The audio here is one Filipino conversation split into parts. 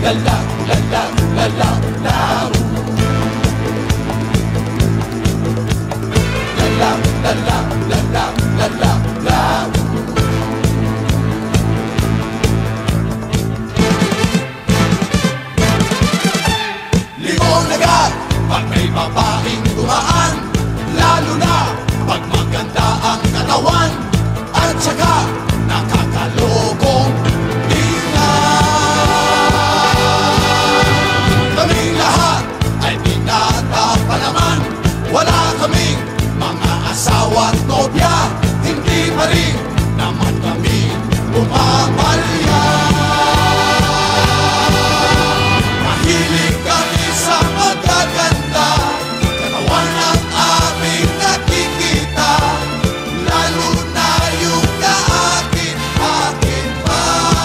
Limon agad pag may babaeng dumaan, lalo na pag maganda ang katawan, at saka nakakalokong tingnan. Kaming lahat ay binata pa naman, wala kaming mga asawa at nobya, hindi pa rin naman kami pumapalya. Mahilig kami sa magaganda, katawan ang aming nakikita, lalo na yung kaakin-akin pa.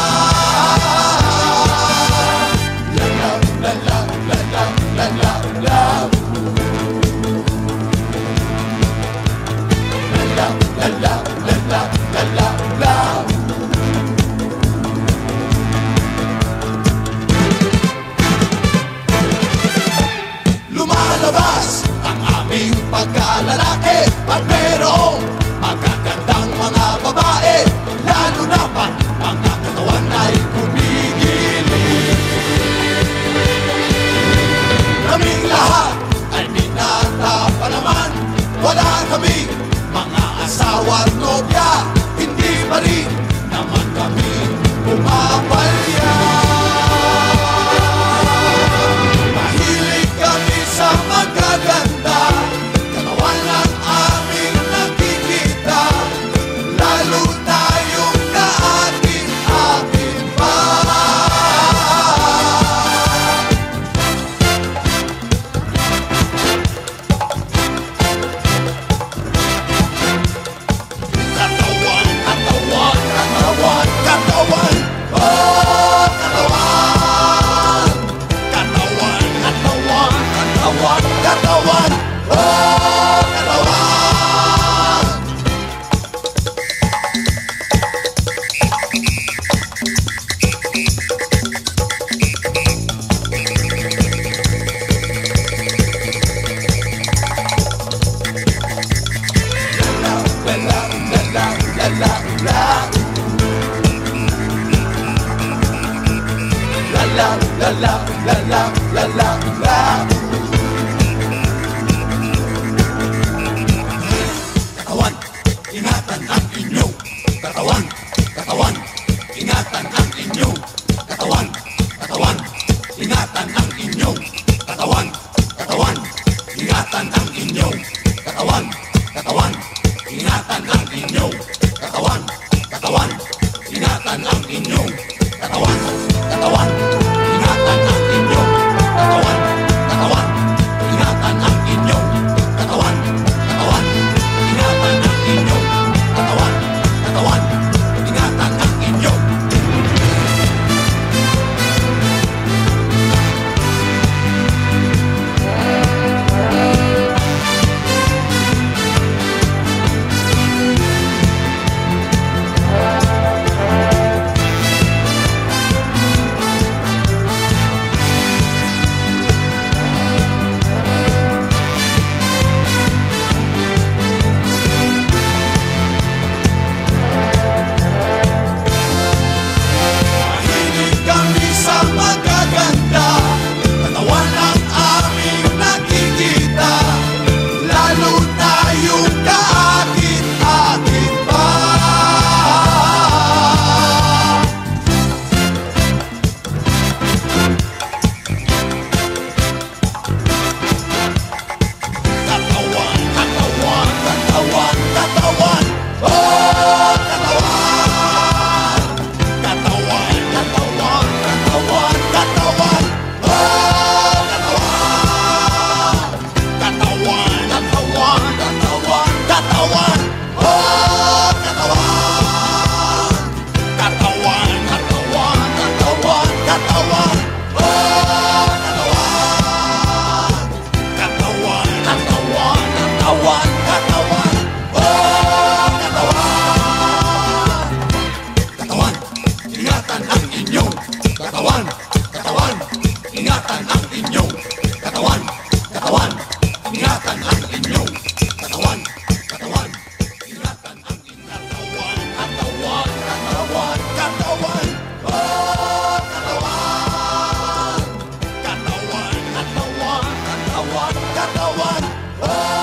Love, love, love, love, love, love, love. Love, love, love, love, love, love, love. Lumalabas ang aming pagkalalaki pag mayroong magagandang mga babae, lalo na pag mga katawan ay kumikilig. Kaming lahat ay binata pa naman, wala kaming mga asawa at nobya, hindi pa rin naman kami pumapalya. Mahilig kami sa magaganda, katawan ang aming nakikita, lalo na yung kaakin-akin pa. Katawan, katawan, katawan, katawan, oh katawan. Katawan, katawan, katawan, katawan, oh katawan. La la la la la la la. La la la la la la la la la. Katawan, ingatan ang inyong katawan. Katawan, ingatan ang inyong katawan. Katawan, ingatan ang inyong katawan. Katawan, ingatan ang inyong katawan. Katawan, ingatan ang inyong katawan. Katawan, ingatan ang inyong katawan. Katawan, ingatan ang inyong katawan. Katawan, katawan, katawan. Oh!